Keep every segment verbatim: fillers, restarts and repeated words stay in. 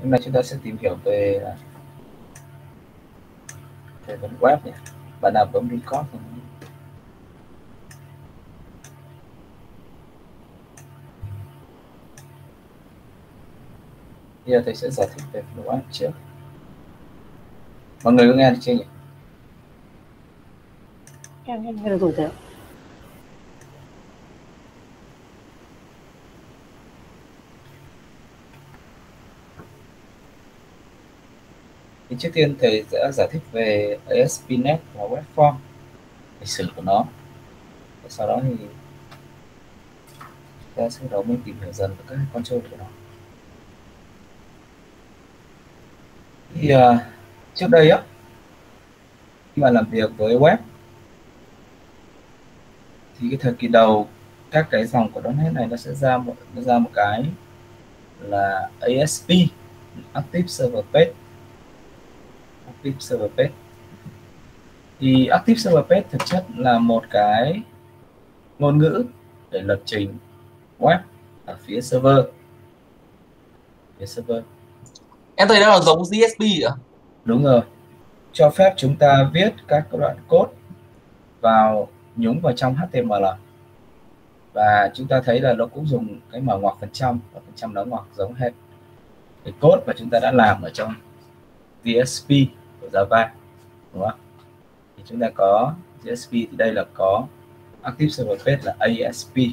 Hôm nay chúng ta sẽ tìm hiểu về về phần web nhé. Bạn nào bấm record thì bây giờ thầy sẽ giải thích về phần web trước. Mọi người có nghe được chưa nhỉ? Em nghe được rồi thầy ạ. Thì trước tiên thầy sẽ giải thích về a ét pê net và web form, lịch sử của nó. Và sau đó thì ta sẽ đầu mình tìm hiểu dần về các control của nó. Thì uh, trước đây á, khi mà làm việc với web thì cái thời kỳ đầu các cái dòng của .NET này nó sẽ ra một nó ra một cái là a ét pê, Active Server Page. Active Server Page thì Active Server Page thực chất là một cái ngôn ngữ để lập trình web ở phía server. Phía server. Em thấy đó là giống giê ét pê à? Đúng rồi. Cho phép chúng ta viết các đoạn code vào nhúng vào trong hát tê em lờ. Và chúng ta thấy là nó cũng dùng cái mở ngoặc phần trăm và phần trăm đóng ngoặc giống hết cái code mà chúng ta đã làm ở trong vê ét pê của Java, đúng không? Thì chúng ta có vê ét pê thì đây là có Active Server Page là a ét pê.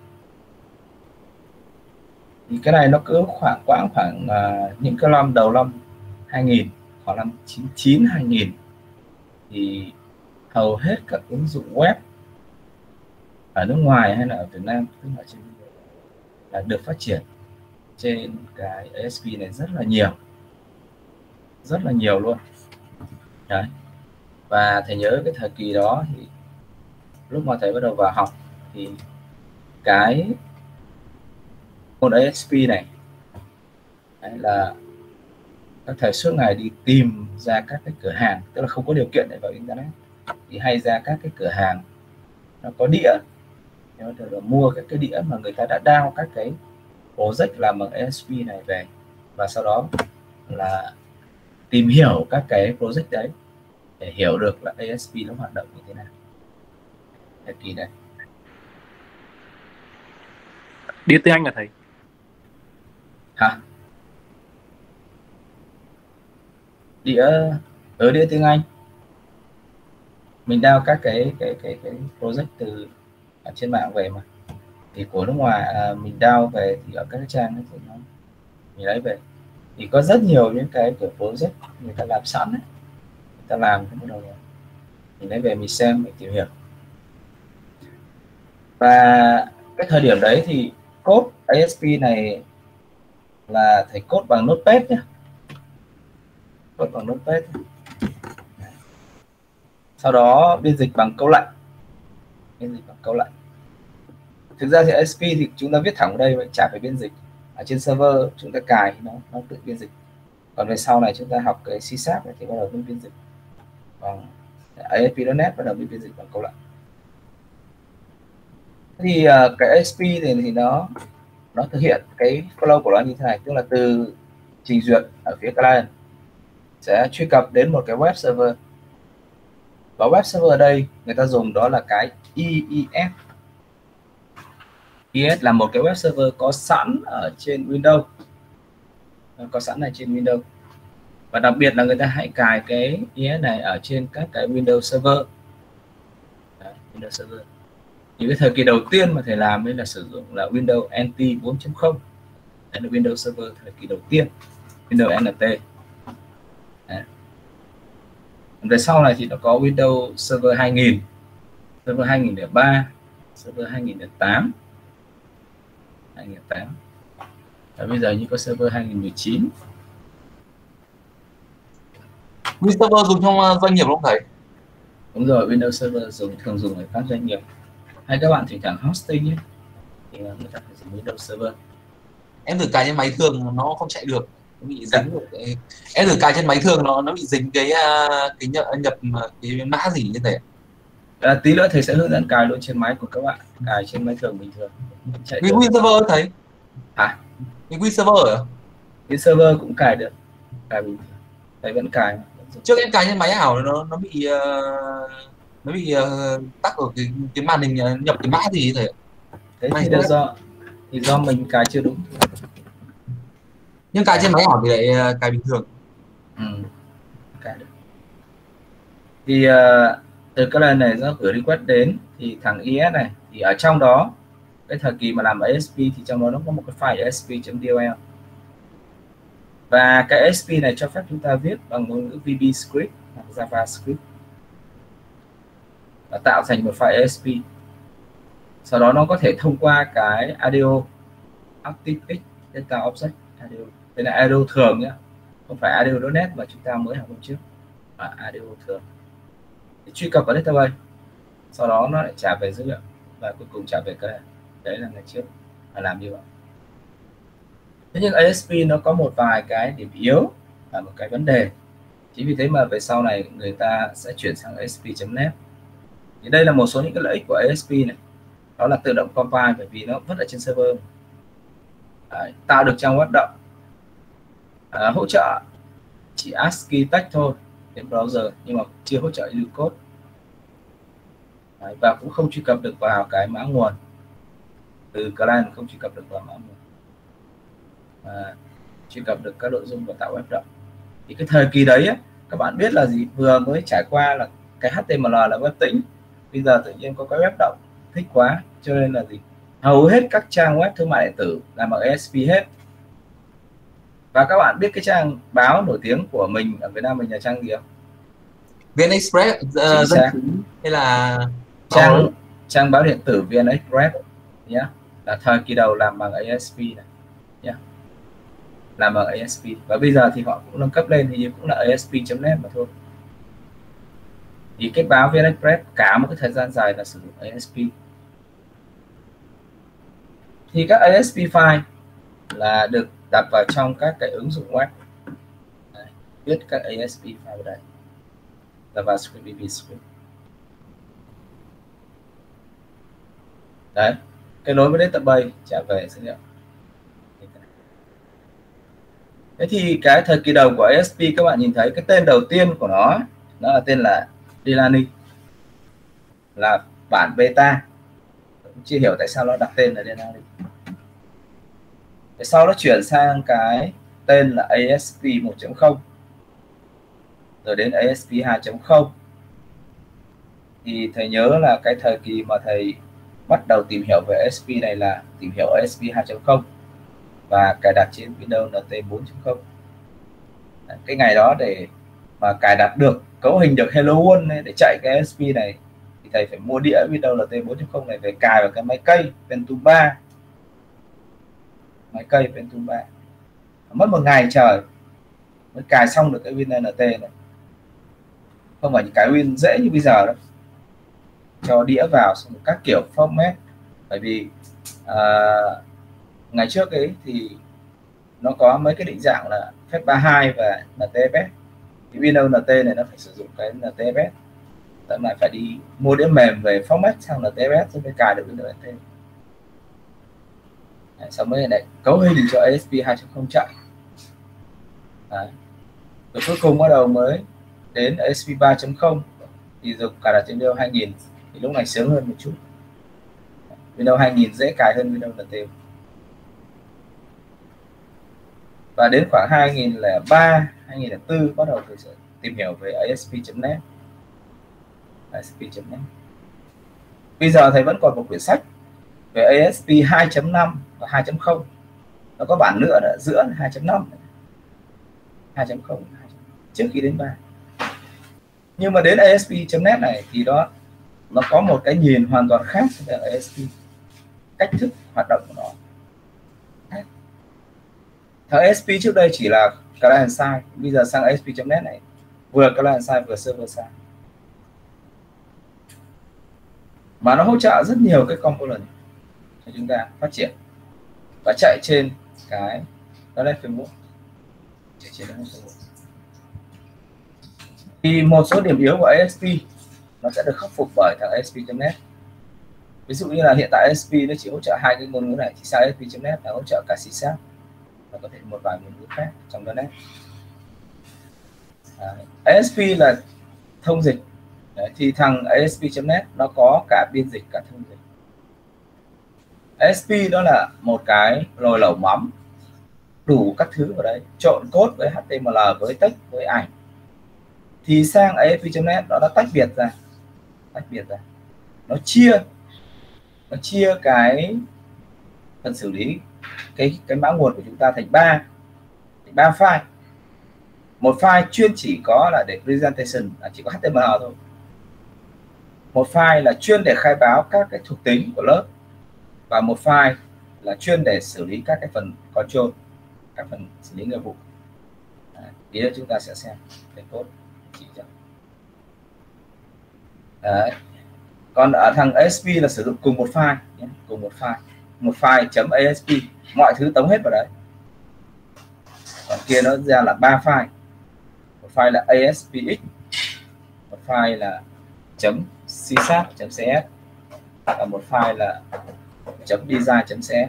Thì cái này nó cứ khoảng quãng khoảng uh, những cái năm đầu năm hai nghìn, khoảng năm chín mươi chín hai nghìn thì hầu hết các ứng dụng web ở nước ngoài hay là ở Việt Nam tức là trên là được phát triển trên cái a ét pê này rất là nhiều, rất là nhiều luôn. Đấy. Và thầy nhớ cái thời kỳ đó thì lúc mà thầy bắt đầu vào học thì cái môn a ét pê này đấy là các thầy suốt ngày đi tìm ra các cái cửa hàng, tức là không có điều kiện để vào internet thì hay ra các cái cửa hàng nó có đĩa, nó được mua các cái đĩa mà người ta đã download các cái project làm bằng a ét pê này về, và sau đó là tìm hiểu các cái project đấy để hiểu được là a ét pê nó hoạt động như thế nào. Thời kỳ này Đĩa tiếng Anh là thầy? hả? Đĩa ở đĩa tiếng Anh mình download các cái cái cái cái project từ ở trên mạng về mà, thì của nước ngoài à, mình download về thì ở các cái trang ấy thì nó mình lấy về thì có rất nhiều những cái kiểu project người ta làm sẵn ấy, người ta làm cái bắt đầu mình lấy về mình xem mình tìm hiểu. Và cái thời điểm đấy thì code a ét pê này là thầy code bằng Notepad nhé, code bằng Notepad. Sau đó biên dịch bằng câu lệnh, biên dịch bằng câu lệnh. Thực ra thì a ét pê thì chúng ta viết thẳng ở đây vậy, chả phải biên dịch. Ở trên server chúng ta cài nó nó tự biên dịch. Còn về sau này chúng ta học cái C sharp thì bắt đầu biên dịch bằng a ét pê chấm net, bắt đầu biên dịch bằng câu lệnh. Thì uh, cái a ét pê thì, thì nó nó thực hiện cái flow của nó như thế này, tức là từ trình duyệt ở phía client sẽ truy cập đến một cái web server, và web server ở đây người ta dùng đó là cái i i ét. i i ét là một cái web server có sẵn ở trên Windows, có sẵn ở trên Windows, và đặc biệt là người ta hãy cài cái i i ét này ở trên các cái Windows Server. Đấy, Windows Server. Thì cái thời kỳ đầu tiên mà thầy làm ấy là sử dụng là Windows en tê bốn chấm không. Đấy là Windows Server thời kỳ đầu tiên, Windows en tê. Đấy. Về sau này thì nó có Windows Server hai nghìn, Server hai nghìn lẻ ba, Server hai nghìn lẻ tám, hai nghìn lẻ tám. Và bây giờ như có Server hai nghìn mười chín. Windows Server dùng trong doanh nghiệp không thầy? Đúng rồi, Windows Server dùng thường dùng ở các doanh nghiệp. Hay các bạn thỉnh thoảng hosting ấy, thì người ta phải dùng Windows Server. Em thử cài trên máy thường nó không chạy được, nó bị dính được. Em thử cài trên máy thường nó nó bị dính cái cái nhập, nhập cái mã gì như thế. À, tí nữa thầy sẽ hướng dẫn cài luôn trên máy của các bạn, cài trên máy thường bình thường chạy cái Win Server thầy? Hả? Cái Win Server à? cái server cũng cài được, cài bình thường, thầy vẫn cài. Trước em cài trên máy ảo nó nó bị uh, nó bị uh, tắc ở cái cái màn hình nhập cái mã gì thầy? Thế thì là do thì do mình cài chưa đúng. Nhưng cài trên máy ảo thì lại uh, cài bình thường. Ừ, cài được. Thì uh, từ cái lần này nó gửi request đến thì thằng i ét này thì ở trong đó cái thời kỳ mà làm a ét pê thì trong đó nó có một cái file a ét pê.dll và cái a ét pê này cho phép chúng ta viết bằng ngôn ngữ vê bê script hoặc JavaScript và tạo thành một file a ét pê. Sau đó nó có thể thông qua cái a đê ô ActiveX Data Object a đê ô. Đây là a đê ô thường nhé, không phải a đê ô chấm net mà chúng ta mới học hôm trước, mà a đê ô thường để truy cập vào database, sau đó nó lại trả về dữ liệu và cuối cùng trả về cái này. Đấy là ngày trước là làm như vậy. Thế nhưng a ét pê nó có một vài cái điểm yếu và một cái vấn đề, chính vì thế mà về sau này người ta sẽ chuyển sang a ét pê.net. Thì đây là một số những cái lợi ích của a ét pê này, đó là tự động compile bởi vì nó vẫn ở trên server. Đấy, tạo được trang web động, à, hỗ trợ chỉ ASCII text thôi trên browser nhưng mà chưa hỗ trợ lưu code. Đấy, và cũng không truy cập được vào cái mã nguồn từ client, không truy cập được vào mã nguồn, à, truy cập được các nội dung và tạo web động. Thì cái thời kỳ đấy á, các bạn biết là gì, vừa mới trải qua là cái hát tê em lờ là web tĩnh, bây giờ tự nhiên có cái web động, thích quá, cho nên là gì, hầu hết các trang web thương mại điện tử làm bằng a ét pê hết. Và các bạn biết cái trang báo nổi tiếng của mình ở Việt Nam mình là trang gì không? vê en Express, uh, dân chính hay là trang báo... trang báo điện tử vê en Express nhé, là thời kỳ đầu làm bằng a ét pê này nhé, làm bằng a ét pê và bây giờ thì họ cũng nâng cấp lên thì cũng là a ét pê.net mà thôi. Thì cái báo vê en Express cả một cái thời gian dài là sử dụng a ét pê. Thì các a ét pê file là được đặt vào trong các cái ứng dụng web. Đấy, viết các a ét pê file vào đây, JavaScript, vê bê script. Đấy, cái nối với database trả về dữ liệu. Thế thì cái thời kỳ đầu của a ét pê các bạn nhìn thấy cái tên đầu tiên của nó, nó là tên là Delany, là bản beta. Chưa hiểu tại sao nó đặt tên là Delany. Sau nó chuyển sang cái tên là a ét pê một chấm không, rồi đến a ét pê hai chấm không. Thì thầy nhớ là cái thời kỳ mà thầy bắt đầu tìm hiểu về a ét pê này là tìm hiểu a ét pê hai chấm không và cài đặt trên Windows en tê bốn chấm không. Cái ngày đó để mà cài đặt được, cấu hình được Hello World để chạy cái a ét pê này thì thầy phải mua đĩa Windows en tê bốn chấm không này về cài vào cái máy cây Pentium ba, máy cây Pentium ba. Mất một ngày trời mới cài xong được cái Windows en tê này, không phải cái Win dễ như bây giờ đâu, cho đĩa vào xong các kiểu format. Bởi vì à, ngày trước ấy thì nó có mấy cái định dạng là phép ba mươi hai và en tê ép ét, thì Windows en tê này nó phải sử dụng cái en tê ép ét, tận lại phải đi mua đĩa mềm về format sang en tê ép ét rồi mới cài được Windows en tê. Đấy, xong mới này cấu hình cho a ét pê hai chấm không chạy. Đấy. Rồi cuối cùng bắt đầu mới đến a ét pê ba chấm không thì dùng cài đặt trên Windows hai nghìn, thì lúc này sướng hơn một chút. Windows hai nghìn dễ cài hơn Windows en tê. Và đến khoảng hai nghìn lẻ ba, hai nghìn lẻ bốn bắt đầu tôi sẽ tìm hiểu về a ét pê.net. a ét pê.net. Bây giờ thầy vẫn còn một quyển sách về a ét pê hai chấm năm và hai chấm không. Nó có bản nữa ở giữa hai chấm năm, hai chấm không trước khi đến ba. Nhưng mà đến a ét pê.net này thì đó nó có một cái nhìn hoàn toàn khác về a ét pê, cách thức hoạt động của nó. Thằng a ét pê trước đây chỉ là client side, bây giờ sang a ét pê.net này vừa client side vừa server side, mà nó hỗ trợ rất nhiều cái component cho chúng ta phát triển và chạy trên cái .net Framework, chạy trên .net Framework. Thì một số điểm yếu của a ét pê nó sẽ được khắc phục bởi thằng a ét pê.net. Ví dụ như là hiện tại a ét pê nó chỉ hỗ trợ hai cái ngôn ngữ này, thì sang a ét pê.net là hỗ trợ cả C# và có thể một vài ngôn ngữ khác trong .NET. Đấy. a ét pê là thông dịch. Đấy, thì thằng a ét pê chấm net nó có cả biên dịch cả thông dịch. a ét pê đó là một cái nồi lẩu mắm, đủ các thứ vào đấy, trộn code với hát tê em lờ, với text, với ảnh. Thì sang a ét pê chấm net nó đã tách biệt ra, tách biệt ra, nó chia, nó chia cái phần xử lý cái cái mã nguồn của chúng ta thành ba, thành ba file. Một file chuyên chỉ có là để presentation, là chỉ có hát tê em lờ thôi. Một file là chuyên để khai báo các cái thuộc tính của lớp, và một file là chuyên để xử lý các cái phần control, các phần xử lý nghiệp vụ. Tí nữa chúng ta sẽ xem cái code chỉ cho. Đấy. Còn ở thằng a ét pê là sử dụng cùng một file nhé, cùng một file, một file chấm a ét pê, mọi thứ tống hết vào đấy. Còn kia nó ra là ba file, một file là a ét pê ích, một file là chấm c sharp chấm c s, và một file là chấm design chấm c s.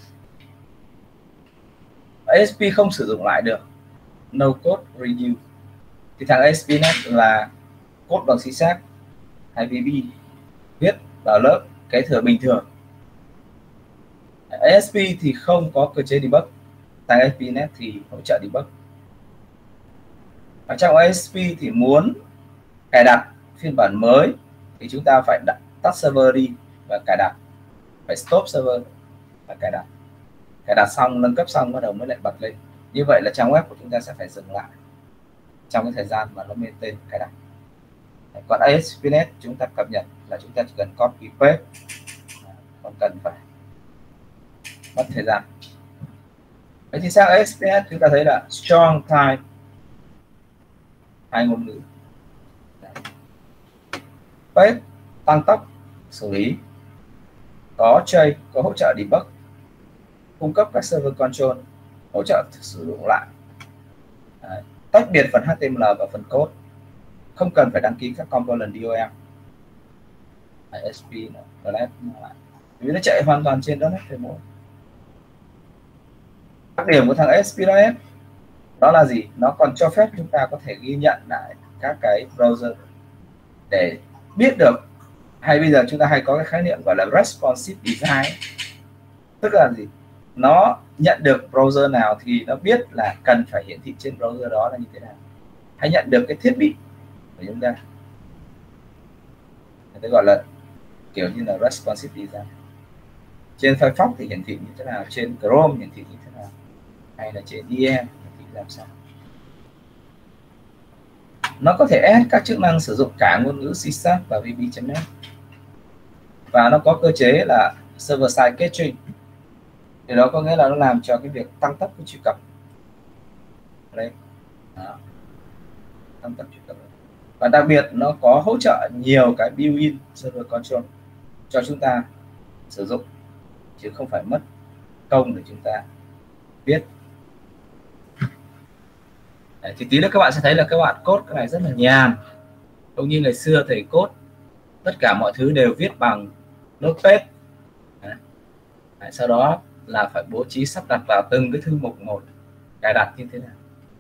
a ét pê không sử dụng lại được no code review, thì thằng a ét pê net là code bằng C sharp hay vê bê viết vào lớp cái thừa bình thường. a ét pê thì không có cơ chế debug, thằng a ét pê net thì hỗ trợ debug. Ở trong a ét pê thì muốn cài đặt phiên bản mới thì chúng ta phải đặt, tắt server đi và cài đặt, phải stop server và cài đặt. Cài đặt xong, nâng cấp xong bắt đầu mới lại bật lên. Như vậy là trang web của chúng ta sẽ phải dừng lại trong cái thời gian mà nó lên tên cài đặt. Còn a ét pê net chúng ta cập nhật là chúng ta chỉ cần copy paste, không cần phải mất thời gian. Vậy thì sang a ét pê net chúng ta thấy là strong type, hai ngôn ngữ. Paste tăng tốc xử lý, có J, có hỗ trợ debug, cung cấp các server control, hỗ trợ sử dụng lại. Đấy. Tách biệt phần hát tê em lờ và phần code, không cần phải đăng ký các component đê ô em. a ét pê nó lại vì nó chạy hoàn toàn trên .NET Framework. Đặc điểm của thằng a ét pê net đó là gì? Nó còn cho phép chúng ta có thể ghi nhận lại các cái browser để biết được, hay bây giờ chúng ta hay có cái khái niệm gọi là responsive design, tức là gì? Nó nhận được browser nào thì nó biết là cần phải hiển thị trên browser đó là như thế nào, hay nhận được cái thiết bị của chúng ta, người ta gọi là kiểu như là responsive design. Trên Firefox thì hiển thị như thế nào, trên Chrome hiển thị như thế nào, hay là trên đê em hiển thị làm sao. Nó có thể add các chức năng sử dụng cả ngôn ngữ C sharp và vê bê chấm net, và nó có cơ chế là server side caching. Điều đó có nghĩa là nó làm cho cái việc tăng tốc cái truy cập đây, đó. Tăng tốc truy cập. Và đặc biệt nó có hỗ trợ nhiều cái built-in server control cho chúng ta sử dụng, chứ không phải mất công để chúng ta viết. Đấy, thì tí nữa các bạn sẽ thấy là các bạn code cái này rất là nhàn, không như ngày xưa thầy code tất cả mọi thứ đều viết bằng Notepad. Đấy. Đấy, sau đó là phải bố trí sắp đặt vào từng cái thư mục một, cài đặt như thế nào.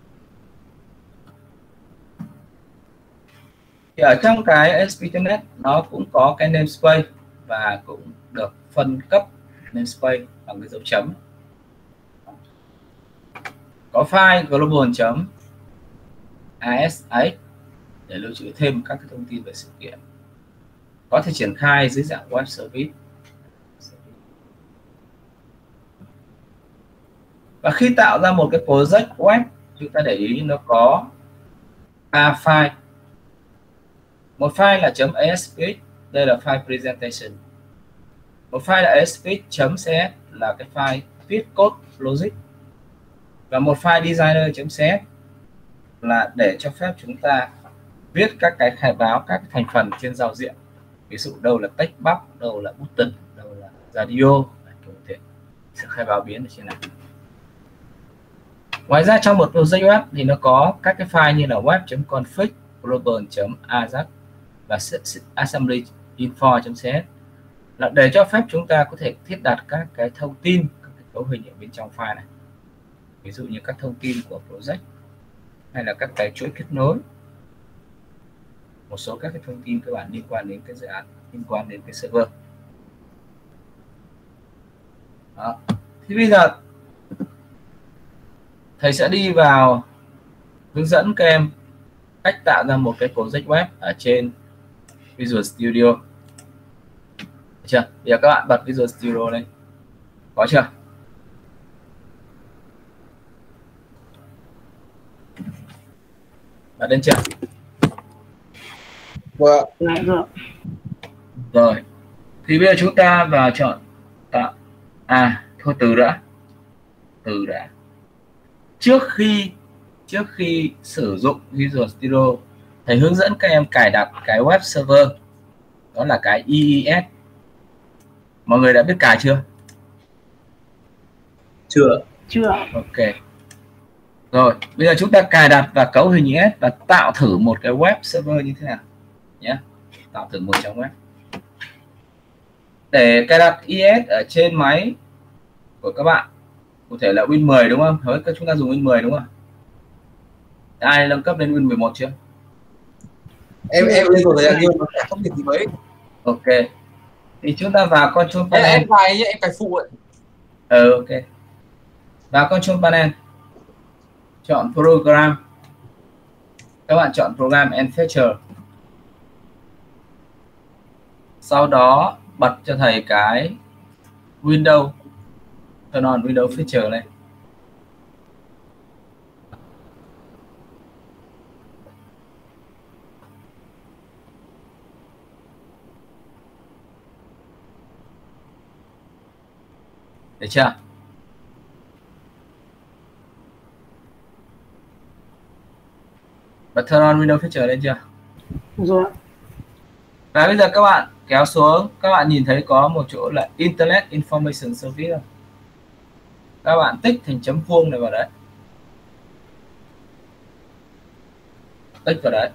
Thì ở trong cái a ét pê chấm net nó cũng có cái namespace và cũng được phân cấp namespace bằng cái dấu chấm. Có file global.asx để lưu trữ thêm các cái thông tin về sự kiện, có thể triển khai dưới dạng web service. Và khi tạo ra một cái project web, chúng ta để ý nó có ba file. Một file là .aspx, đây là file presentation. Một file là aspx.cs là cái file viết code logic. Và một file designer.cs là để cho phép chúng ta viết các cái khai báo các thành phần trên giao diện. Ví dụ đâu là text box, đâu là button, đâu là radio, sự khai báo biến ở trên này. Ngoài ra trong một project web thì nó có các cái file như là web.config, global.ajax và assembly.info.cs là để cho phép chúng ta có thể thiết đặt các cái thông tin, các cái cấu hình ở bên trong file này. ví dụ như các thông tin của project hay là các cái chuỗi kết nối, một số các cái thông tin cơ bản liên quan đến cái dự án, liên quan đến cái server. Đó. Thì bây giờ thầy sẽ đi vào hướng dẫn các em cách tạo ra một cái project web ở trên Visual Studio. Được chưa? Bây giờ các bạn bật Visual Studio lên. Có chưa? Bật lên chưa? Vâng. Rồi. Rồi. Thì bây giờ chúng ta vào chọn tạo. À, thôi từ đã. Từ đã. Trước khi trước khi sử dụng Visual Studio, thầy hướng dẫn các em cài đặt cái web server, đó là cái i i ét. Mọi người đã biết cài chưa? Chưa. Chưa. Ok. Rồi, bây giờ chúng ta cài đặt và cấu hình i i ét và tạo thử một cái web server như thế nào nhé. Tạo thử một trang web. Để cài đặt i i ét ở trên máy của các bạn, cụ thể là Win mười đúng không? Hỡi các chúng ta dùng Win mười đúng không? Ai nâng cấp lên Win mười một chưa? Em em lên rồi nhưng mà không điểm gì mấy. Ok. Thì chúng ta vào Control Em Panel. em cài nhé, em cài phụ ấy. Ừ, ok. Vào Control Panel, chọn Program. Các bạn chọn Program and Feature. Sau đó bật cho thầy cái Windows, turn on Windows Feature này. Được chưa? Bật turn on Windows Feature lên chưa? Rồi. Và bây giờ các bạn kéo xuống, các bạn nhìn thấy có một chỗ là Internet Information Service không? Các bạn tích thành chấm vuông này vào đấy. Tích vào đấy.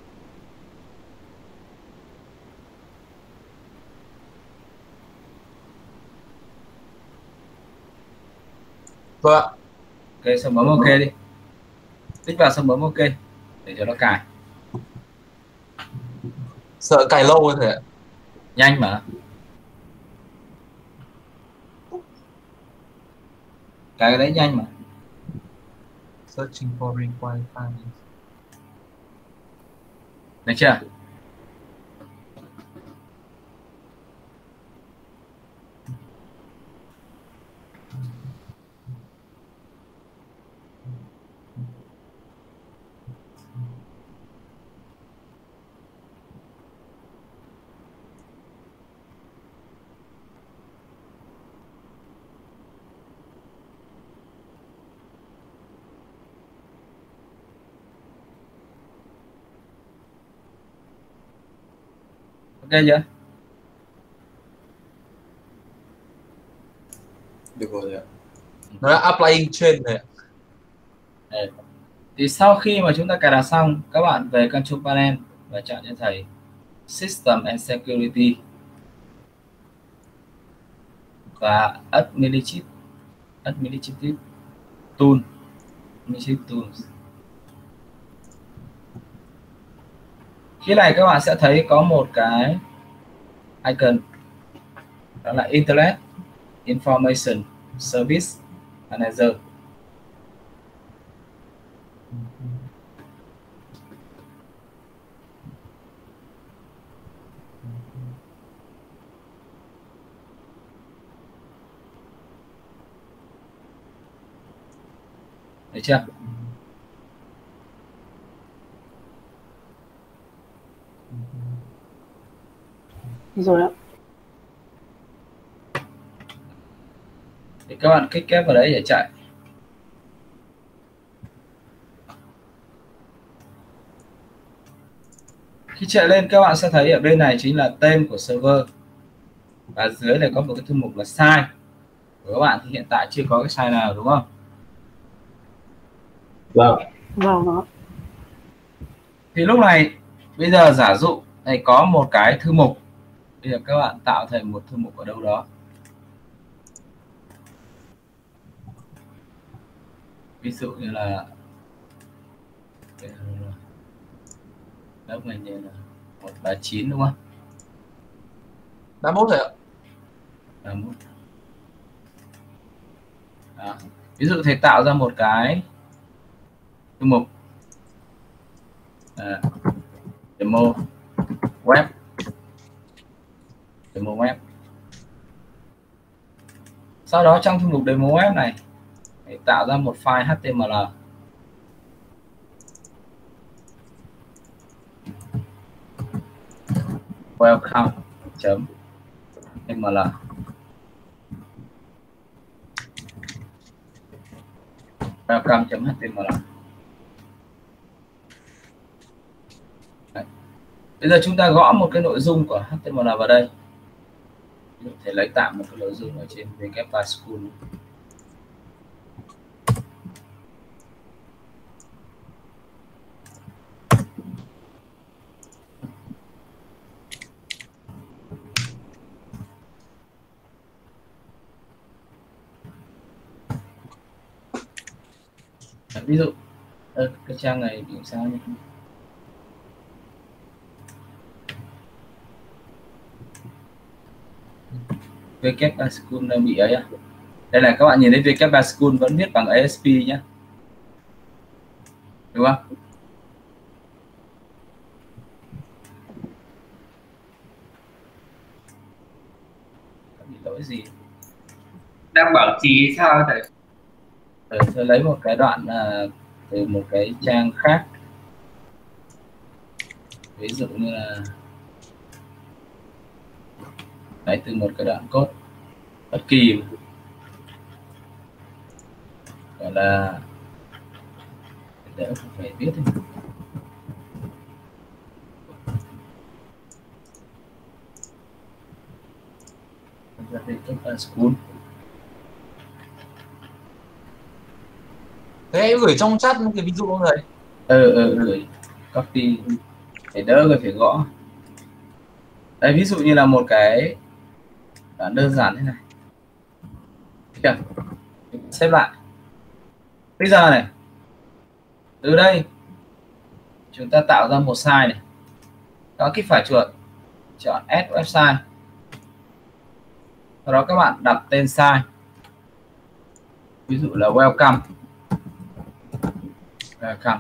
Vâng. Ok, xong bấm ok đi. Tích vào xong bấm ok để cho nó cài. Sợ cài lâu rồi thầy ạ. Nhanh mà. Cài cái đấy nhanh mà. Searching for required files. Được chưa? Ok chưa? Được rồi ạ. Nó là applying trên này. Đấy. Thì sau khi mà chúng ta cài đặt xong, các bạn về Control Panel và chọn cho thầy System and Security và Administrative Administrative Tool, Administrative Tools. Khi này các bạn sẽ thấy có một cái icon, đó là Internet Information Service Manager. Được chưa? Rồi ạ. Thì các bạn kích kép vào đấy để chạy. Khi chạy lên các bạn sẽ thấy ở bên này chính là tên của server và dưới này có một cái thư mục là size của các bạn. Thì hiện tại chưa có cái size nào đúng không? Vâng. Vâng đó. Thì lúc này bây giờ giả dụ này có một cái thư mục, bây giờ các bạn tạo thành một thư mục ở đâu đó. ví dụ như là lớp này như là một ba chín đúng không? ba mốt rồi ạ. ba mốt. Đó. Ví dụ thầy tạo ra một cái thư mục à, demo web, demo web. Sau đó trong thư mục demo web này thầy tạo ra một file hát tê em lờ. welcome.html. welcome.html. Đấy. Bây giờ chúng ta gõ một cái nội dung của hát tê em lờ vào đây. Ví dụ thể lấy tạm một cái nội dung ở trên Wikipedia School. Ví dụ à, cái trang này bị sao nhỉ? Wikipedia School đang bị ấy à? Đây là các bạn nhìn thấy Wikipedia School vẫn viết bằng a ét pê nhé, đúng không? Bị lỗi gì? Đang bảo trì sao thầy? Rồi, tôi lấy một cái đoạn uh, từ một cái trang khác, ví dụ như là lấy từ một cái đoạn code bất kỳ gọi là để phải viết thôi. School. Thế em gửi trong chat cái ví dụ không thầy? Ừ, ừ, gửi copy để đỡ rồi phải gõ. Đây ví dụ như là một cái đoạn đơn giản thế này. Kìa. Xếp lại. Bây giờ này, từ đây chúng ta tạo ra một site này. Có kích phải chuột, chọn Add Website. Sau đó các bạn đặt tên site. Ví dụ là welcome. Welcome.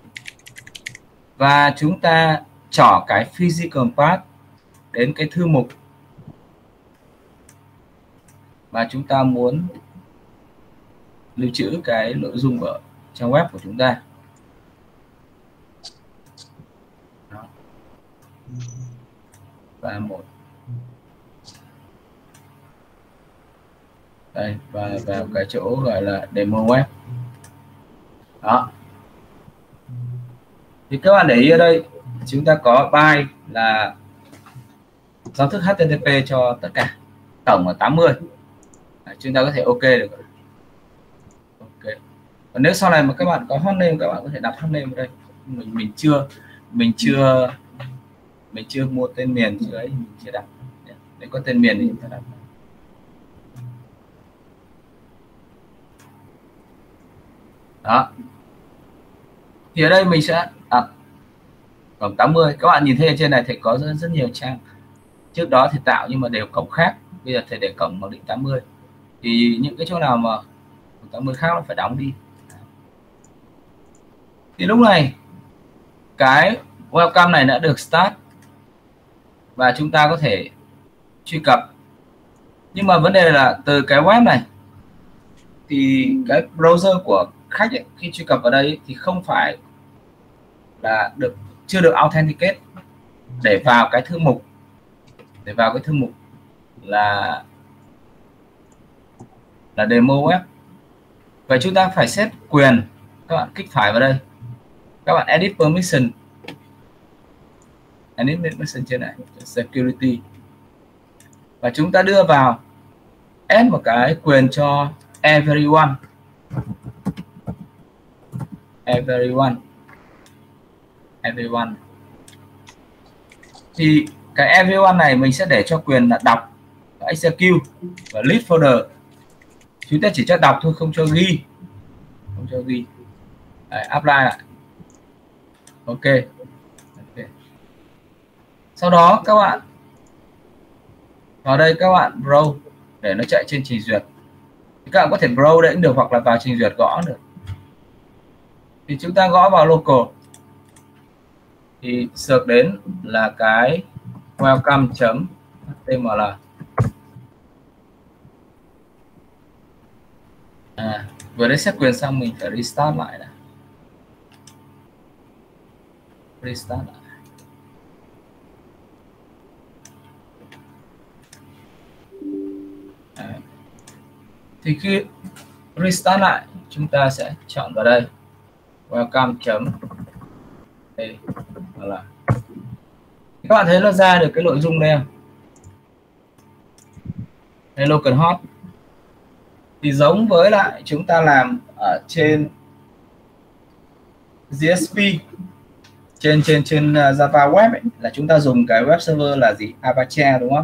Và chúng ta chọn cái physical path đến cái thư mục mà chúng ta muốn lưu trữ cái nội dung ở trang web của chúng ta. Đó. Và một đây và vào cái chỗ gọi là demo web. Đó. Thì các bạn để ý ở đây chúng ta có byte là giao thức hát tê tê pê cho tất cả, tổng là tám mươi. À, chúng ta có thể ok được. Ok. Và nếu sau này mà các bạn có hotname, các bạn có thể đặt hotname ở đây. Mình mình chưa mình chưa mình chưa mua tên miền chứ ấy, mình chưa đặt. Nếu có tên miền thì chúng ta đặt. Đó. Thì ở đây mình sẽ đặt cổng tám mươi. Các bạn nhìn thấy ở trên này thì có rất, rất nhiều trang trước đó thì tạo nhưng mà đều cổng khác. Bây giờ thầy để cổng mặc định tám mươi. Thì những cái chỗ nào mà tám mươi khác nó phải đóng đi. Thì lúc này cái welcome này đã được start và chúng ta có thể truy cập. Nhưng mà vấn đề là từ cái web này thì cái browser của khách ấy, khi truy cập vào đây thì không phải là được chưa được authenticate để vào cái thư mục để vào cái thư mục là là demo web. Vậy chúng ta phải set quyền. Các bạn kích phải vào đây, các bạn edit permission, edit permission trên này security, và chúng ta đưa vào add một cái quyền cho everyone everyone everyone thì cái everyone này mình sẽ để cho quyền là đọc và execute và list folder. Chúng ta chỉ cho đọc thôi, không cho ghi không cho ghi. Đấy, apply lại. Ok. Ok. Sau đó các bạn vào đây các bạn browse để nó chạy trên trình duyệt. Thì các bạn có thể browse đấy cũng được, hoặc là vào trình duyệt gõ được. Thì chúng ta gõ vào local thì search đến là cái welcome.html. À, vừa đấy xét quyền xong mình phải restart lại này. Restart lại. À, thì khi restart lại chúng ta sẽ chọn vào đây welcome chấm đây là các bạn thấy nó ra được cái nội dung đây không? Đây localhost thì giống với lại chúng ta làm ở trên giê ét pê trên trên trên Java web ấy, là chúng ta dùng cái web server là gì, Apache, đúng không?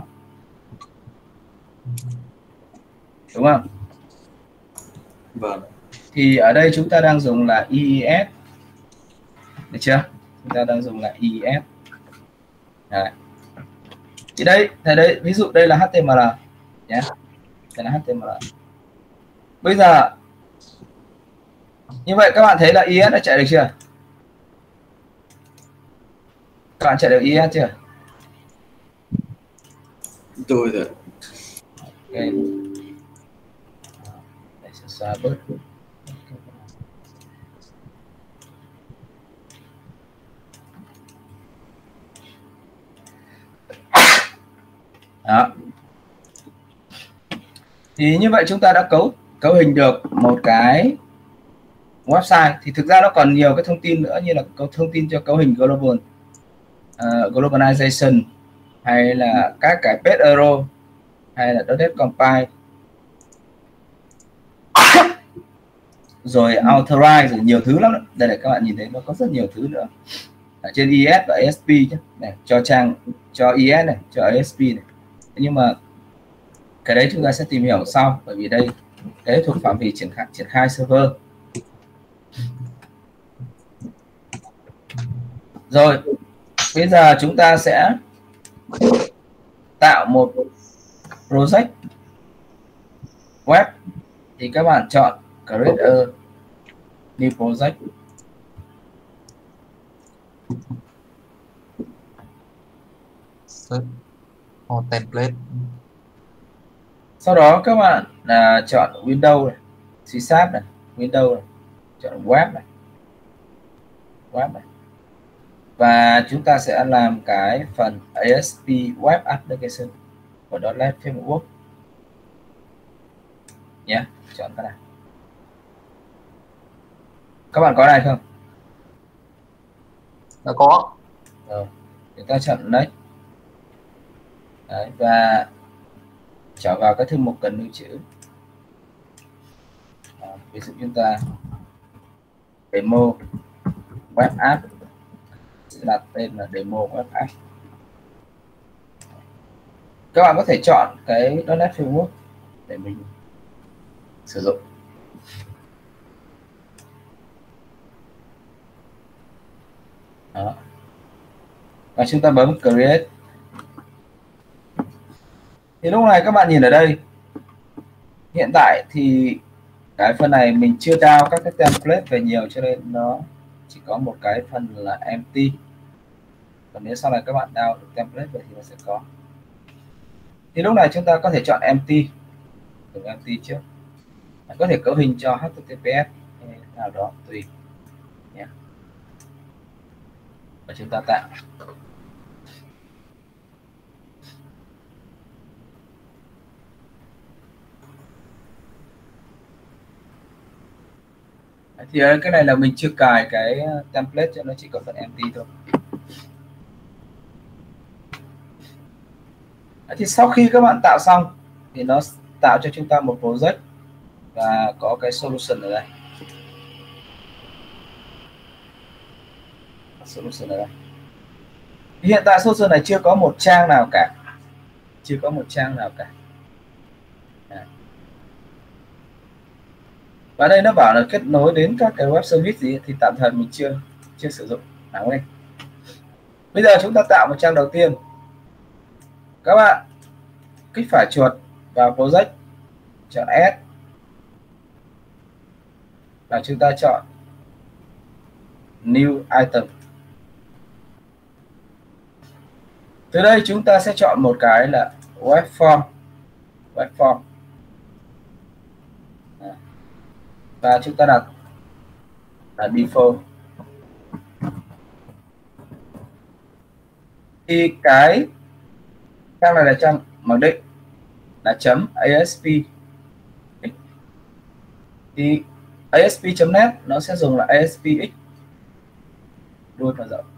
Đúng không? Vâng. Thì ở đây chúng ta đang dùng là i i ét, được chưa? Chúng ta đang dùng là i i ét. Đấy. Thì đây, thế đây, ví dụ đây là hát tê em lờ nhé, đây là hát tê em lờ. Bây giờ như vậy các bạn thấy là i i ét đã chạy được chưa? Các bạn chạy được i i ét chưa? Tôi rồi. Ok. Để sẽ xóa bớt. Đó. Thì như vậy chúng ta đã cấu cấu hình được một cái website. Thì thực ra nó còn nhiều cái thông tin nữa, như là có thông tin cho cấu hình global, uh, globalization, hay là các cái page arrow, hay là .NET compile, rồi authorize, rồi nhiều thứ lắm đó. Đây là các bạn nhìn thấy nó có rất nhiều thứ nữa ở trên i ét và a ét pê chứ. Này, cho trang, cho i ét này, cho a ét pê này. Nhưng mà cái đấy chúng ta sẽ tìm hiểu sau, bởi vì đây cái thuộc phạm vi triển khai triển khai server. Rồi bây giờ chúng ta sẽ tạo một project web. Thì các bạn chọn create a new project. Search for template. Sau đó các bạn là chọn Windows này, C Sharp này, Windows này, chọn web này, web này. Và chúng ta sẽ làm cái phần a ét pê Web Application của .NET Framework nhé. Yeah, chọn cái này. Các bạn có này không? Đã có. Rồi, chúng ta chọn Next. Đấy, và trở vào cái thư mục cần lưu trữ. À, ví dụ chúng ta demo web app, sẽ đặt tên là demo web app. Các bạn có thể chọn cái .NET Framework để mình sử dụng. Đó. Và chúng ta bấm create. Thì lúc này các bạn nhìn ở đây, hiện tại thì cái phần này mình chưa download các cái template về nhiều, cho nên nó chỉ có một cái phần là empty. Còn nếu sau này các bạn download được template về thì nó sẽ có. Thì lúc này chúng ta có thể chọn empty, dùng empty trước. Có thể cấu hình cho hát tê tê pê ét nào đó tùy nhé. Và chúng ta tạo. Thì cái này là mình chưa cài cái template, cho nó chỉ có phần empty thôi. Thì sau khi các bạn tạo xong thì nó tạo cho chúng ta một project và có cái solution ở đây. Solution ở đây. Hiện tại solution này chưa có một trang nào cả, chưa có một trang nào cả. À. Và đây nó bảo là kết nối đến các cái web service gì thì tạm thời mình chưa chưa sử dụng. Nào đây. Bây giờ chúng ta tạo một trang đầu tiên. Các bạn kích phải chuột vào project, chọn add và chúng ta chọn new item. Từ đây chúng ta sẽ chọn một cái là web form, web form và chúng ta đặt là default. Thì cái trang này là trang mặc định là chấm asp, thì asp chấm net nó sẽ dùng là aspx đuôi mở rộng.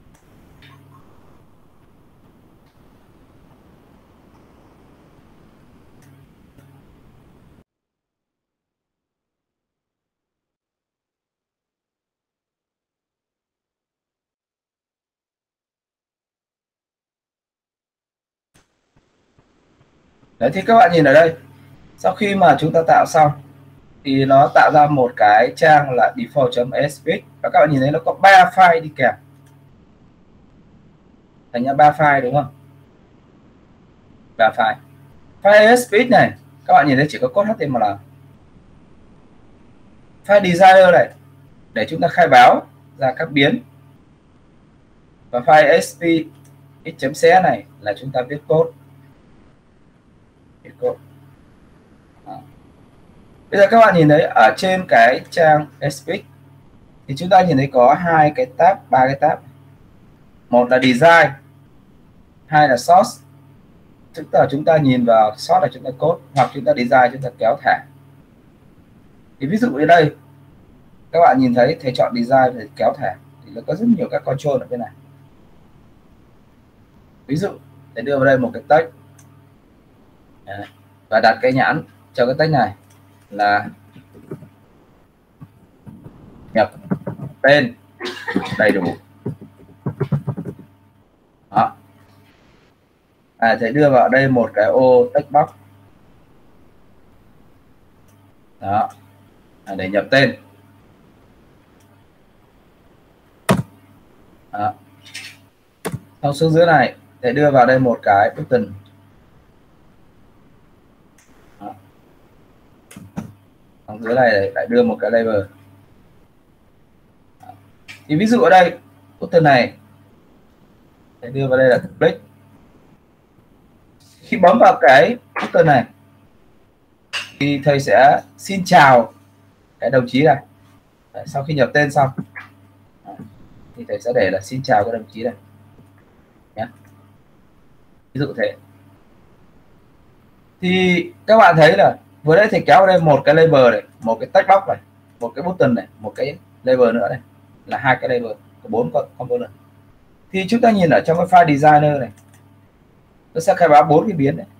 Đấy, thì các bạn nhìn ở đây, sau khi mà chúng ta tạo xong thì nó tạo ra một cái trang là default.aspx và các bạn nhìn thấy nó có ba file đi kèm, thành ra ba file đúng không? Ba file. File aspx này các bạn nhìn thấy chỉ có code hát tê em lờ. File designer này để chúng ta khai báo ra các biến, và file aspx.ce này là chúng ta viết code. Viết code. Đó. Bây giờ các bạn nhìn thấy ở trên cái trang aspx thì chúng ta nhìn thấy có hai cái tab, ba cái tab. Một là design, hai là source. Tức là chúng ta nhìn vào source là chúng ta code, hoặc chúng ta design chúng ta kéo thả. Thì ví dụ ở đây các bạn nhìn thấy thầy chọn design để kéo thả thì nó có rất nhiều các control ở bên này. Ví dụ để đưa vào đây một cái text và đặt cái nhãn cho cái text này là nhập tên đầy đủ. Đó. À, thầy đưa vào đây một cái ô text box. Đó. À, để nhập tên. Đó. Xong xuống dưới này để đưa vào đây một cái button. Đó. Xong dưới này lại đưa một cái label. Đó. Thì ví dụ ở đây button này để đưa vào đây là click. Khi bấm vào cái button này thì thầy sẽ xin chào cái đồng chí này. Đấy, sau khi nhập tên xong thì thầy sẽ để là xin chào các đồng chí này nhé. Ví dụ thế. Thì các bạn thấy là vừa nãy thầy kéo ở đây một cái label này, một cái text box này, một cái button này, một cái label nữa này, là hai cái label, có bốn con component. Thì chúng ta nhìn ở trong cái file designer này, nó sẽ khai báo bốn cái biến này.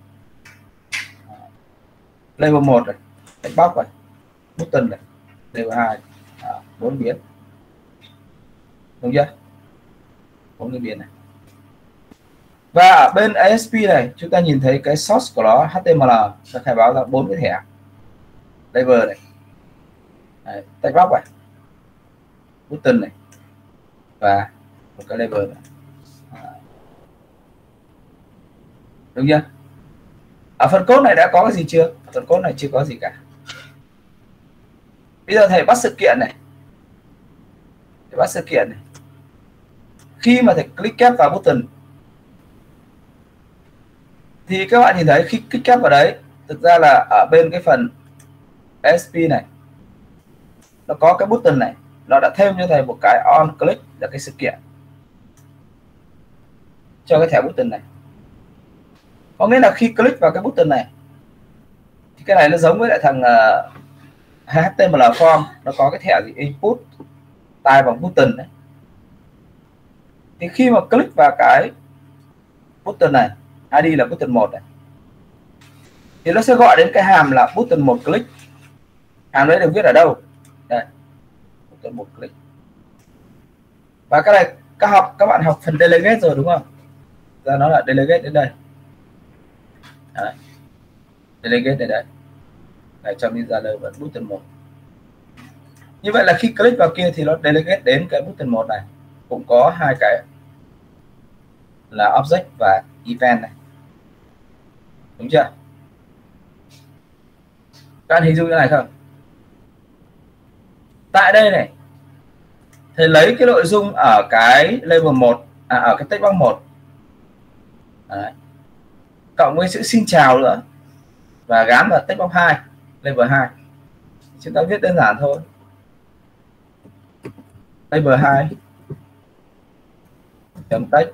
Label một này, text box này, button này, label hai, bốn biến. Đúng chưa? Bốn cái biến này. Và ở bên asp này chúng ta nhìn thấy cái source của nó hát tê em lờ sẽ khai báo ra bốn cái thẻ label này, đấy, text box này, button này và một cái label này. Đúng chưa? Ở phần code này đã có cái gì chưa? Ở phần code này chưa có gì cả. Bây giờ thầy bắt sự kiện này, thầy bắt sự kiện này. Khi mà thầy click kép vào button thì các bạn nhìn thấy khi click kép vào đấy, thực ra là ở bên cái phần asp này nó có cái button này, nó đã thêm cho thầy một cái on click là cái sự kiện cho cái thẻ button này. Có nghĩa là khi click vào cái button này thì cái này nó giống với lại thằng uh, hát tê em lờ form, nó có cái thẻ gì input tai bằng button đấy. Thì khi mà click vào cái button này, i đê là button một này, thì nó sẽ gọi đến cái hàm là button một click. Hàm đấy được viết ở đâu? Đây, button một click. Và cái này các học các bạn học phần delegate rồi đúng không? Ra nó là delegate đến đây. Đấy. Delegate đến đây. Này trong user level button một. Như vậy là khi click vào kia thì nó delegate đến cái button một này, cũng có hai cái là object và event này, đúng chưa? Các bạn hình dung như này không? Tại đây này, thầy lấy cái nội dung ở cái label một, à, ở cái text box một. Đấy. Cộng với chữ xin chào nữa và gán vào text box hai, label hai. Chúng ta viết đơn giản thôi. Label hai chấm text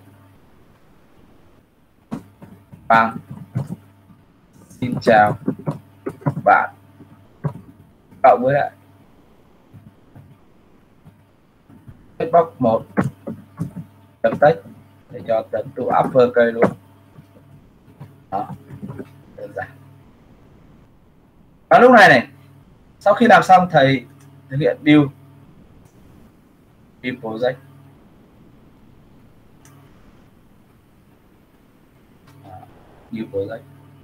bằng xin chào bạn, cộng với lại text box một chấm text để cho tấn to uppercase luôn. Đó, đơn giản. Và lúc này này, sau khi làm xong thầy thực hiện build build project. Build project.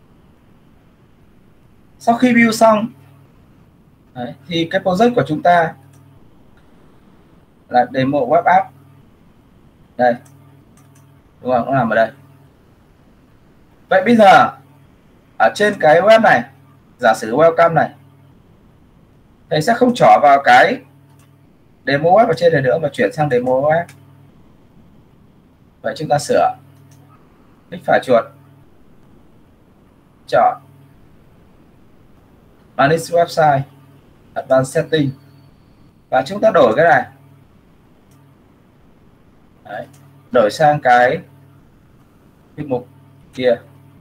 Sau khi build xong đấy, thì cái project của chúng ta là demo web app. Đây, đúng không? Nó nằm ở đây. Vậy bây giờ ở trên cái web này, giả sử welcome này, thầy sẽ không trỏ vào cái demo web ở trên này nữa mà chuyển sang demo web. Vậy chúng ta sửa, kích phải chuột, chọn Manage Website, Advanced Setting và chúng ta đổi cái này. Đấy, đổi sang cái cái mục kia.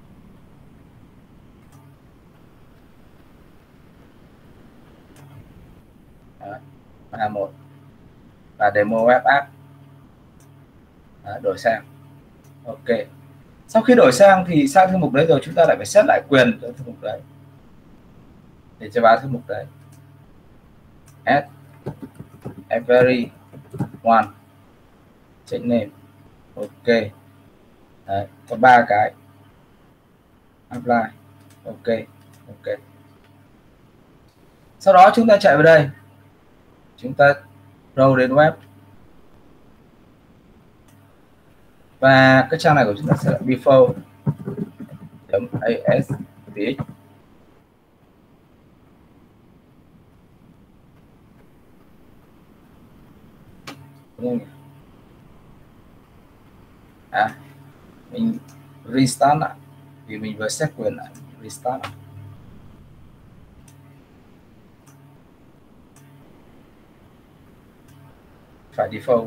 Đấy, là một và demo web app. Đấy, đổi sang. Ok. Sau khi đổi sang thì sang thư mục đấy rồi chúng ta lại phải set lại quyền cho thư mục đấy để cho vào thư mục đấy. Add every one check name. Ok. Đấy, có ba cái. Apply. Ok. Ok. Sau đó chúng ta chạy vào đây. Chúng ta roll đến web. Và cái trang này của chúng ta sẽ là before.aspx. Đúng không? À, mình restart lại vì mình vừa set quyền lại, restart lại. Phải default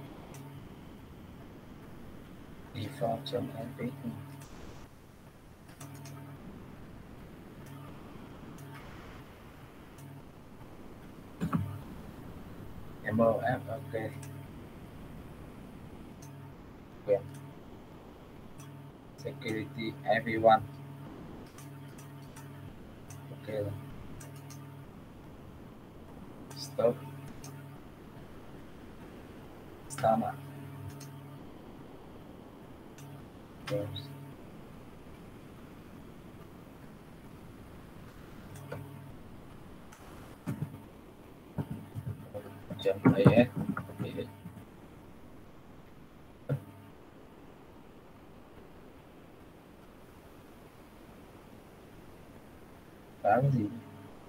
default trong fx. Mof, ok. Quyền security everyone. Ok rồi. Stop. Start lại. Close. Chấm as. Phá cái gì?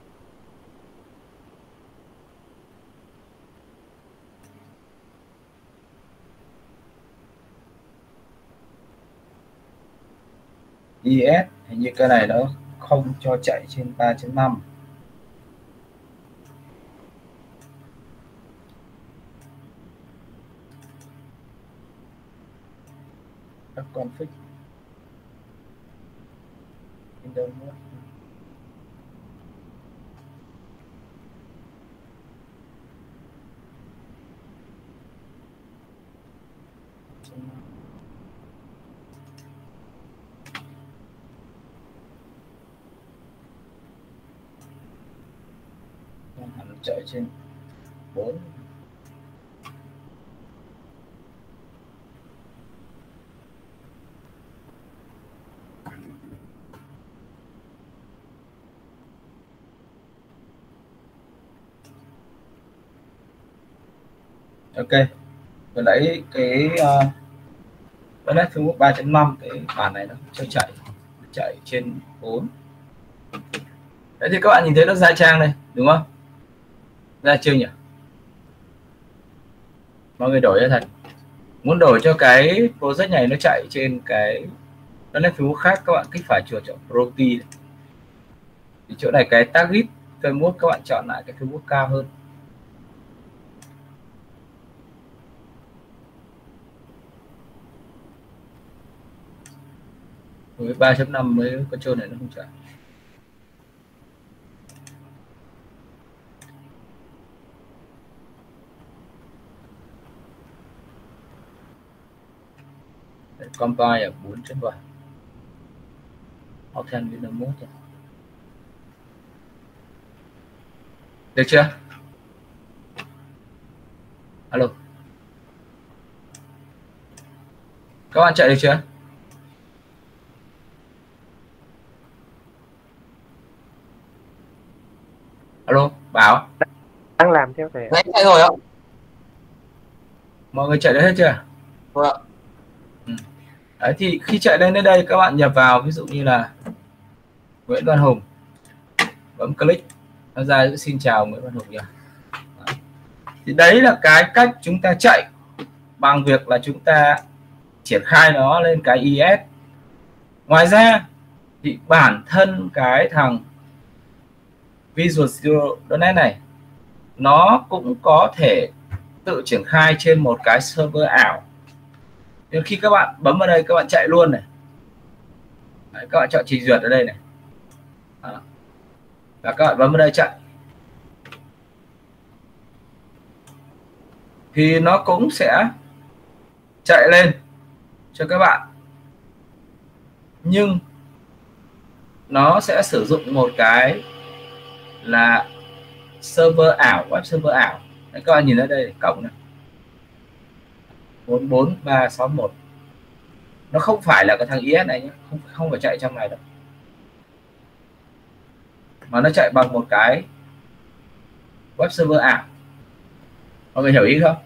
i ét hình như cái này nó không cho chạy trên ba chấm năm. Các config Windows nữa. Hẳn chạy trên bốn. Ok, vừa lấy cái uh, .NET Framework ba chấm năm, cái bản này nó cho chạy chạy trên bốn. Đấy thì các bạn nhìn thấy nó ra trang đây đúng không? Ra chưa nhỉ? Mọi người đổi cho thật. Muốn đổi cho cái project này nó chạy trên cái .NET Framework khác, các bạn kích phải chuột chọn Property. Thì chỗ này cái target framework các bạn chọn lại cái framework cao hơn. Với ba chấm năm mới control này nó không chạy. Đấy, compile ở bốn chấm bảy. Option Windows mode rồi. Được chưa? Alo. Các bạn chạy được chưa? Alo, Bảo. Đang làm theo thầy. Đấy, chạy rồi ạ. Mọi người chạy được hết chưa? Vâng ạ. Ừ. Đấy thì khi chạy lên đến đây các bạn nhập vào ví dụ như là Nguyễn Văn Hùng, bấm click nó ra xin chào Nguyễn Văn Hùng nhỉ. Thì đấy là cái cách chúng ta chạy bằng việc là chúng ta triển khai nó lên cái i ét. Ngoài ra thì bản thân cái thằng Visual Studio .NET này nó cũng có thể tự triển khai trên một cái server ảo. Nhưng khi các bạn bấm vào đây các bạn chạy luôn này. Đấy, các bạn chọn trình duyệt ở đây này. Đó. Và các bạn bấm vào đây chạy. Thì nó cũng sẽ chạy lên cho các bạn. Nhưng nó sẽ sử dụng một cái là server ảo, web server ảo. Đấy, các bạn nhìn ở đây cổng này bốn bốn ba sáu một, nó không phải là cái thằng i ét này nhé, không không phải chạy trong này đâu, mà nó chạy bằng một cái web server ảo. Mọi người hiểu ý không?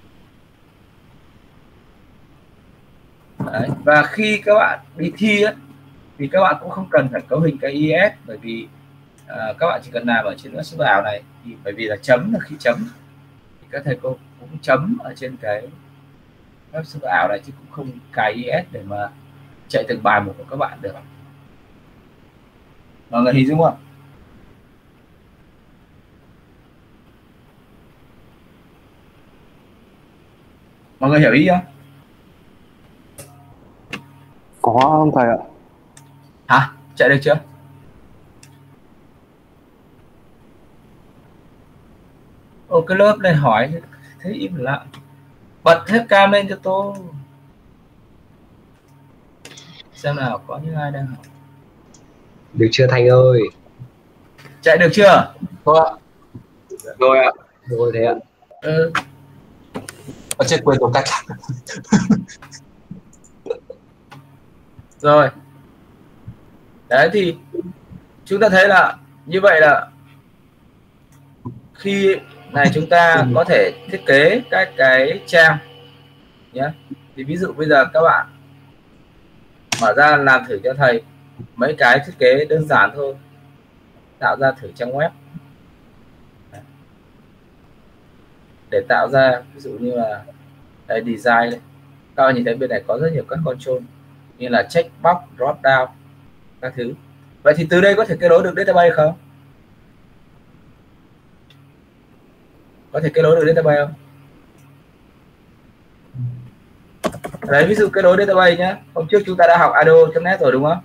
Đấy. Và khi các bạn đi thi ấy, thì các bạn cũng không cần phải cấu hình cái i ét, bởi vì uh, các bạn chỉ cần làm ở trên web server ảo này. Thì bởi vì là chấm là khi chấm thì các thầy cô cũng chấm ở trên cái web server ảo này, chứ cũng không cài i ét để mà chạy từng bài một của các bạn được. Mọi người hình dung không? Mọi người hiểu ý không? Có không thầy ạ? Hả? Chạy được chưa? Ồ, cái lớp này hỏi thấy im lặng. Bật hết cam lên cho tôi. Xem nào có những ai đang học. Được chưa Thành ơi? Chạy được chưa? Vâng ạ. Rồi ạ. Rồi thế ạ. Ừ. Ở trên quên tổ cách. Rồi. Đấy thì chúng ta thấy là như vậy là khi này chúng ta có thể thiết kế các cái trang nhé. Thì ví dụ bây giờ các bạn mở ra làm thử cho thầy mấy cái thiết kế đơn giản thôi, tạo ra thử trang web để tạo ra ví dụ như là đây, design đây. Các bạn nhìn thấy bên này có rất nhiều các control như là checkbox, drop down các thứ. Vậy thì từ đây có thể kết nối được database không? Có thể kết nối được database không? Đấy, ví dụ kết nối database nhé. Hôm trước chúng ta đã học ado chấm net rồi đúng không?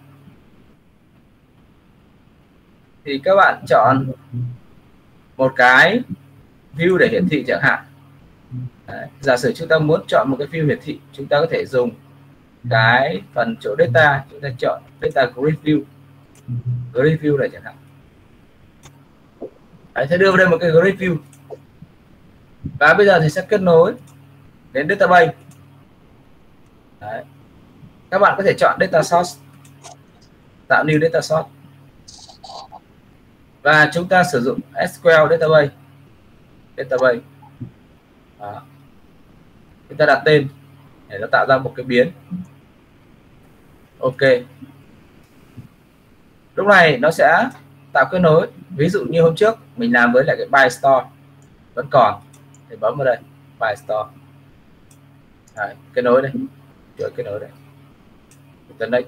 Thì các bạn chọn một cái view để hiển thị chẳng hạn. Đấy, giả sử chúng ta muốn chọn một cái view hiển thị, chúng ta có thể dùng cái phần chỗ data, chúng ta chọn data grid view, grid view này chẳng hạn. Đấy, sẽ đưa vào đây một cái grid view. Và bây giờ thì sẽ kết nối đến database. Đấy. Các bạn có thể chọn data source, tạo new data source, và chúng ta sử dụng ét quy eo database. Database. Đó. chúng ta đặt tên để nó tạo ra một cái biến. Ok, lúc này nó sẽ tạo kết nối. Ví dụ như hôm trước mình làm với lại cái Buy Store vẫn còn thì bấm vào đây Buy Store. Đấy, kết nối đây, chuỗi kết nối đây, tên next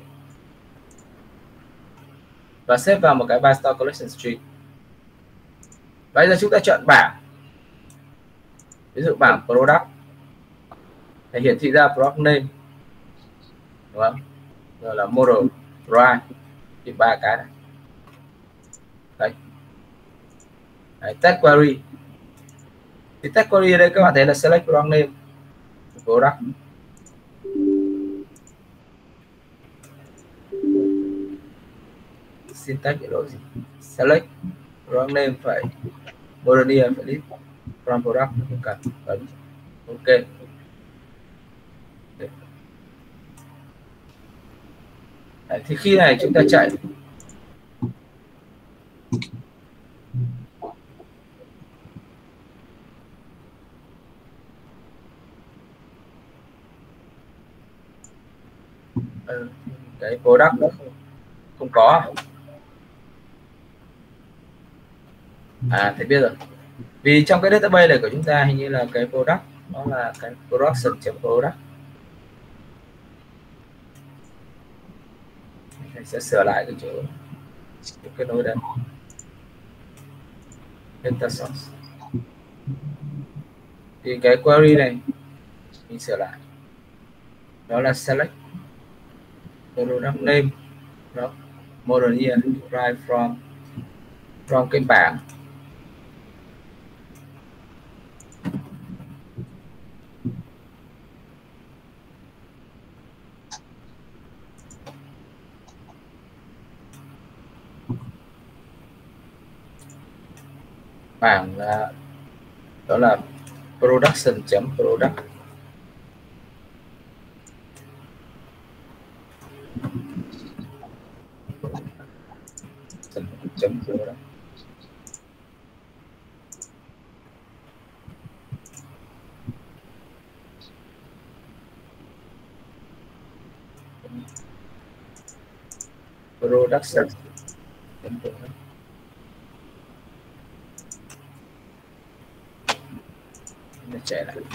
và xếp vào một cái Buy Store Collection Tree. Bây giờ chúng ta chọn bảng, ví dụ bảng Product thì hiển thị ra Product Name, đúng không? Rồi là Model, Price, thì ba cái này. Đấy. Đấy, Tag Query. Thì Tag Query ở đây các bạn thấy là Select Product Name, Product. Syntax ở lỗi gì? Select Product Name phải Model Year phải list from Product không cần. Ấn ok. Đấy, thì khi này chúng ta chạy ừ, cái product nó không, không có. À thì biết rồi, vì trong cái database này của chúng ta hình như là cái product nó là cái production.product. Thầy sẽ sửa lại cái chỗ kết nối đây, data source. Thì cái query này mình sửa lại, đó là select product name, đó model year derived from from cái bảng bảng là đó là production.product. chấm product. Production. Nó chạy lại.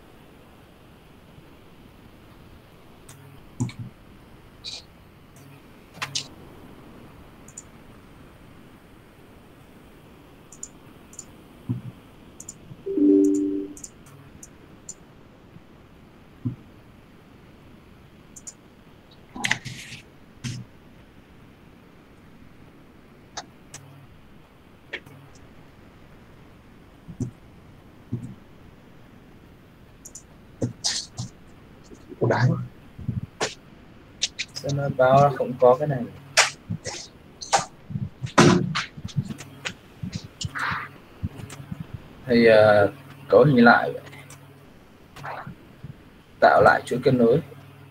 Đấy. Sao nó báo là không có cái này? Thì uh, cấu hình lại, tạo lại chuỗi kết nối.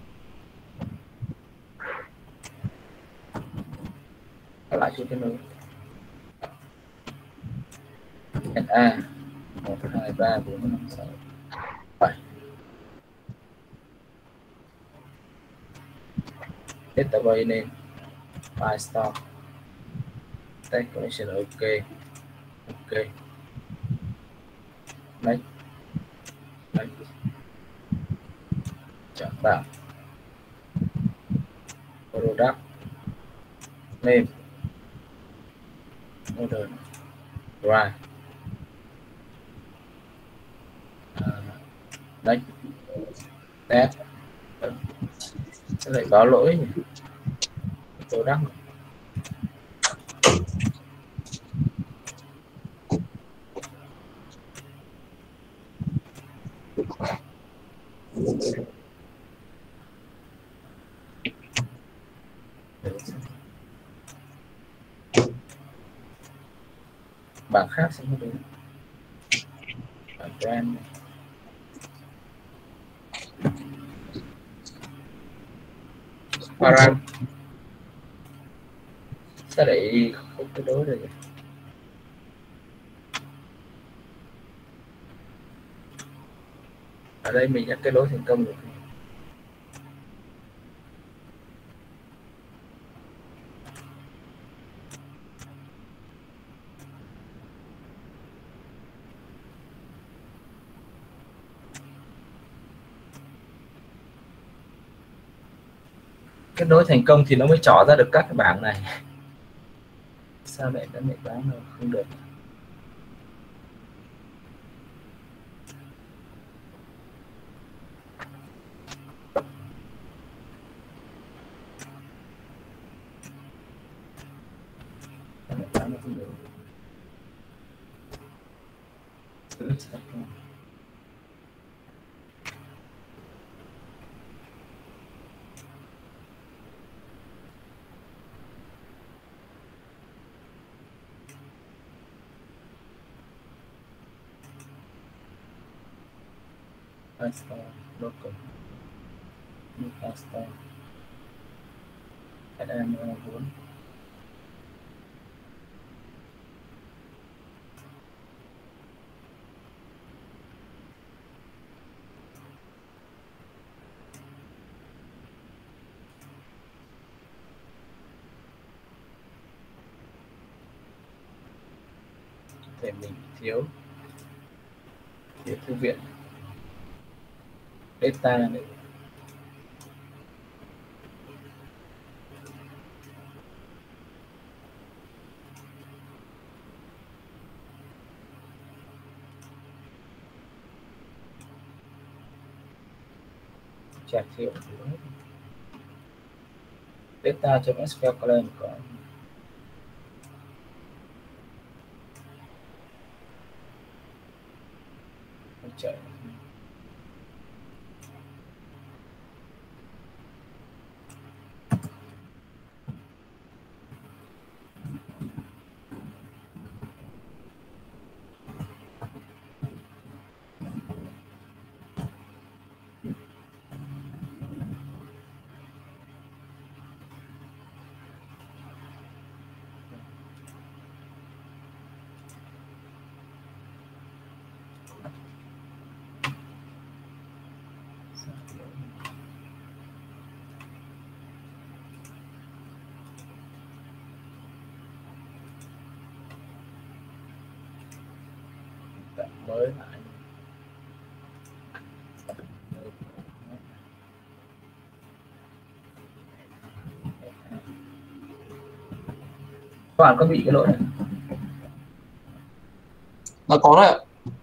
Tạo lại chuỗi kết nối. en a một hai ba bốn năm sáu bảy. Database name file store tag connection. Ok ok next next chọn bảng product name model right uh, next tag sẽ lại báo lỗi nhỉ? Product bảng khác sẽ không đúng. Bảng brand này. Param sao lại không kết nối được? Ở đây mình đã kết nối thành công rồi. Kết nối thành công thì nó mới trỏ ra được các cái bảng này. Sao lại đã lại bán rồi không được. Asta local Asta em bốn thể mình thiếu thiếu thư viện data này. Chả thiếu data trong ét quy eo có chạy mới lại. Các bạn có bị cái lỗi này? Nó có đấy ạ.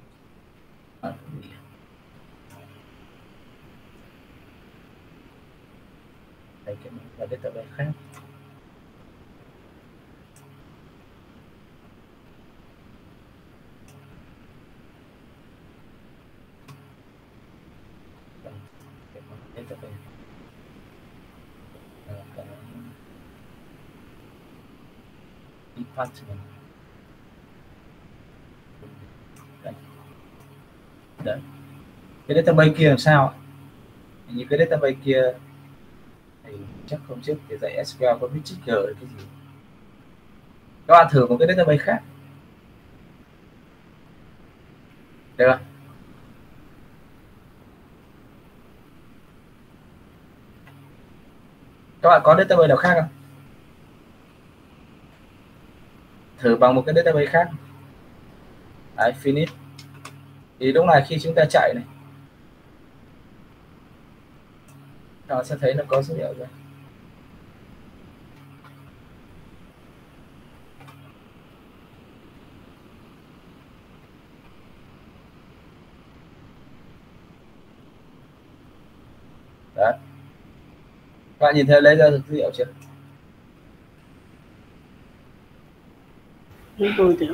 Đây cái là database khác. Department. Đây. Đấy. Cái database kia làm sao? Như cái database kia thì chắc không trước thì dạy ét quy eo có biết trigger cái gì. Các bạn thử một cái database khác. Được không? Các bạn có database nào khác không? Thử bằng một cái database khác. Đấy, finish. Thì lúc này khi chúng ta chạy này, nó sẽ thấy nó có số liệu rồi. Đấy. Các bạn nhìn thấy lấy ra được dữ liệu chưa? Tôi thì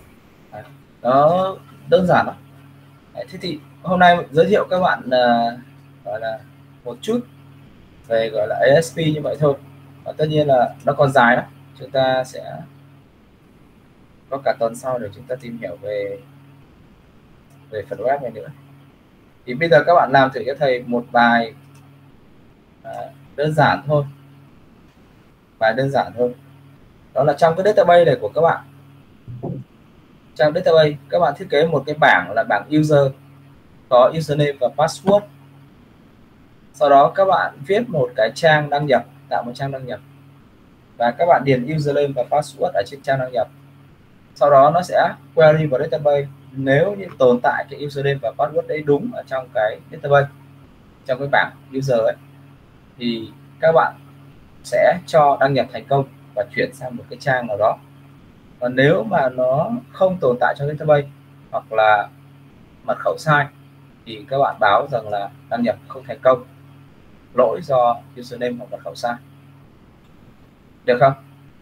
Đó đơn giản lắm. Đấy, thế thì hôm nay giới thiệu các bạn uh, gọi là một chút về gọi là a ét pê như vậy thôi. Và tất nhiên là nó còn dài lắm. Chúng ta sẽ có cả tuần sau để chúng ta tìm hiểu về về phần web này nữa. Thì bây giờ các bạn làm thử cho thầy một bài uh, đơn giản thôi. Bài đơn giản thôi. Đó là trong cái database này của các bạn. Trong database các bạn thiết kế một cái bảng là bảng user. có username và password. Sau đó các bạn viết một cái trang đăng nhập, tạo một trang đăng nhập và các bạn điền username và password ở trên trang đăng nhập. Sau đó nó sẽ query vào database. Nếu như tồn tại cái username và password đấy đúng ở trong cái database, trong cái bảng user ấy, thì các bạn sẽ cho đăng nhập thành công và chuyển sang một cái trang nào đó. Còn nếu mà nó không tồn tại trong database hoặc là mật khẩu sai thì các bạn báo rằng là đăng nhập không thành công, lỗi do username hoặc mật khẩu sai. Được không?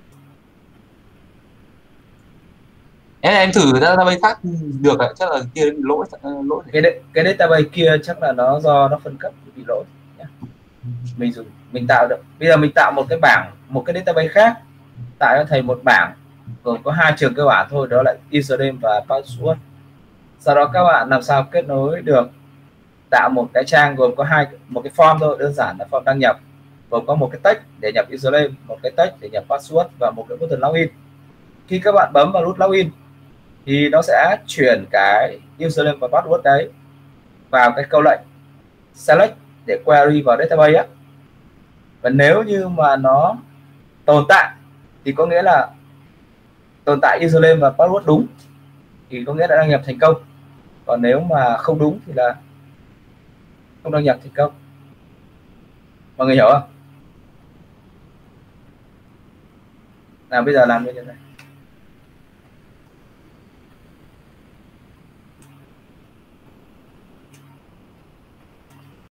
em em thử database khác được ạ, chắc là kia lỗi lỗi Cái cái database kia chắc là nó do nó phân cấp bị lỗi nhé. Mình dùng mình tạo được, bây giờ mình tạo một cái bảng, một cái database khác, tạo cho thầy một bảng gồm có hai trường cơ bản thôi, đó là username và password. Sau đó các bạn làm sao kết nối được, tạo một cái trang gồm có hai một cái form thôi, đơn giản là form đăng nhập, gồm có một cái text để nhập username, một cái text để nhập password và một cái button login. Khi các bạn bấm vào nút login thì nó sẽ chuyển cái username và password đấy vào cái câu lệnh select để query vào database á. Và nếu như mà nó tồn tại thì có nghĩa là tồn tại username và password đúng thì có nghĩa là đăng nhập thành công. Còn nếu mà không đúng thì là không đăng nhập thành công. Mọi người hiểu không? Nào bây giờ làm như thế này.